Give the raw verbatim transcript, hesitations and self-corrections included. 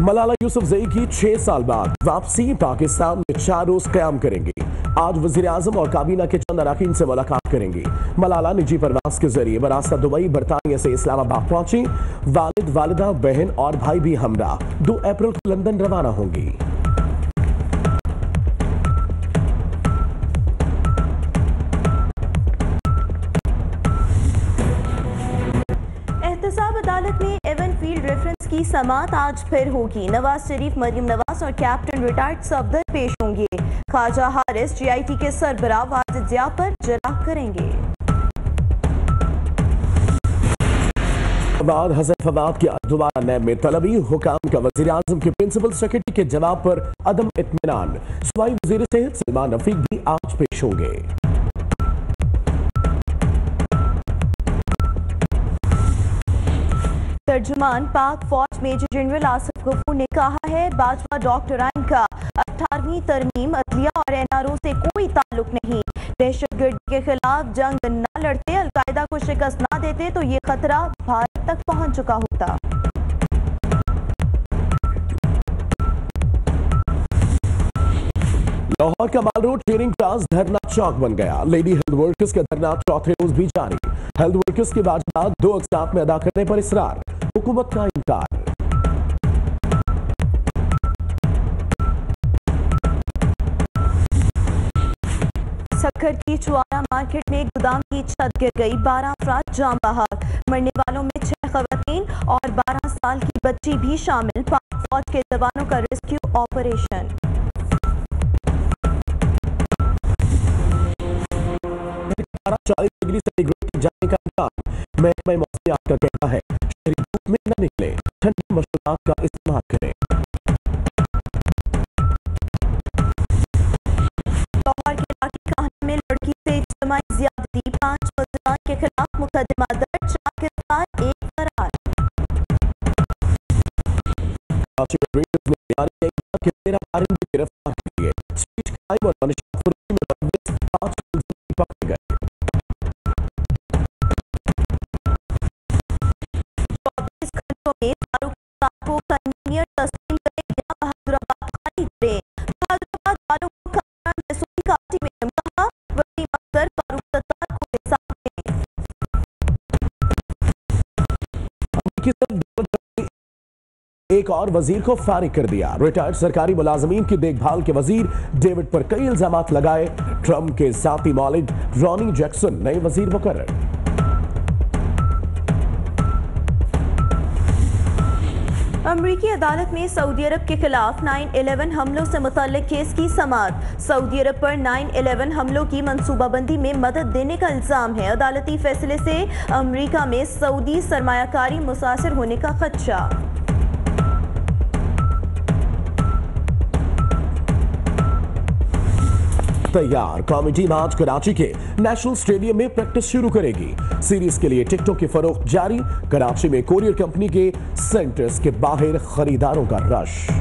मलाला यूसुफजई की छह साल बाद वापसी, पाकिस्तान में चार रोज क़याम करेंगी। आज वजीर आजम और काबीना के चंद अरकान से मुलाकात करेंगी। मलाला निजी परवास के जरिए बरास्ता दुबई, बरतानिया से इस्लामाबाद पहुंची। वालिद, वालिदा, बहन और भाई भी हमरा दो अप्रैल को लंदन रवाना होंगी। एहतसाब अदालत में एवन फील्ड रेफरेंस की समाअत आज फिर होगी। नवाज शरीफ, मरियम नवाज और कैप्टन रिटायर्ड सफदर पेश होंगे। Khwaja Haris J I T के सरबराह वाजिद जिया पर जराह करेंगे। बाद हसन फवाद की दोबारा नैब में तलबी, हुकाम का वजीर आजम के प्रिंसिपल सेक्रेटरी के जवाब पर अदम इत्मीनान। सूबाई वजीर सेहत सलमान रफीक भी आज पेश होंगे। तर्जुमान पाक फौज मेजर जनरल आसिफ गफूर ने कहा है, बाजवा डॉक्टराइन का अठारहवीं तरमीम अदलिया और एन आर ओ से कोई ताल्लुक नहीं। दहशतगर्दी के खिलाफ जंग न लड़ते, अलकायदा को शिकस्त न देते तो ये खतरा भारत तक पहुंच चुका होता। लाहौर का माल रोड ट्रेनिंग क्लास धरना चौक बन गया। लेडी हेल्थ वर्कर्स का धरना चौथे रोज भी जारी। हेल्थ वर्कर्स की वाजिबात दो अक़सात में अदा करने पर इसरार, हुकूमत का इनकार। सक्खर की चुआरा मार्केट में गोदाम की छत गिर गई, बारह अफराद जाम बहक। मरने वालों में छह खवातीन और बारह साल की बच्ची भी शामिल। पाक फौज के जवानों का रेस्क्यू ऑपरेशन। चालीस डिग्री सेंटीग्रेड जाने का इम्कान। महकमा मौसमियात का कहना है, शहरी धूप में न निकले, ठंडी मशरूबात का इस्तेमाल करें। लाहौर के इलाके काहना में लड़की से इज्तिमाई ज़्यादती, पांच मुलज़िमान के खिलाफ मुकदमा दर्ज, पाकिस्तान एक फरार। तेरह पारिंदे गिरफ्तार किए। स्ट्रीट क्राइम और मनशा में पांच पकड़े गए। में फारूक को कन्वीनर तस्लीम करें या बहादुराबाद खाली करें। बहादुराबाद वालों को रसूली काटी में कहा, वही मकसद फारूक सत्तार को हिसाब दें। एक और वजीर को फारिग कर दिया। रिटायर्ड सरकारी मुलाजमीन की देखभाल के वजीर डेविड पर कई इल्जामात लगाए। ट्रंप के साथी मौलिद रॉनी जैक्सन नए वजीर मुकर्रर। अमरीकी अदालत में सऊदी अरब के खिलाफ नाइन इलेवन हमलों से मुतल्लिक केस की समाअत। सऊदी अरब पर नाइन इलेवन हमलों की मंसूबाबंदी में मदद देने का इल्जाम है। अदालती फैसले से अमरीका में सऊदी सरमायाकारी मुतासिर होने का खदशा। तैयार कौमी टीम आज कराची के नेशनल स्टेडियम में प्रैक्टिस शुरू करेगी। सीरीज के लिए टिकटों की फरोख्त जारी। कराची में कोरियर कंपनी के सेंटर्स के बाहर खरीदारों का रश।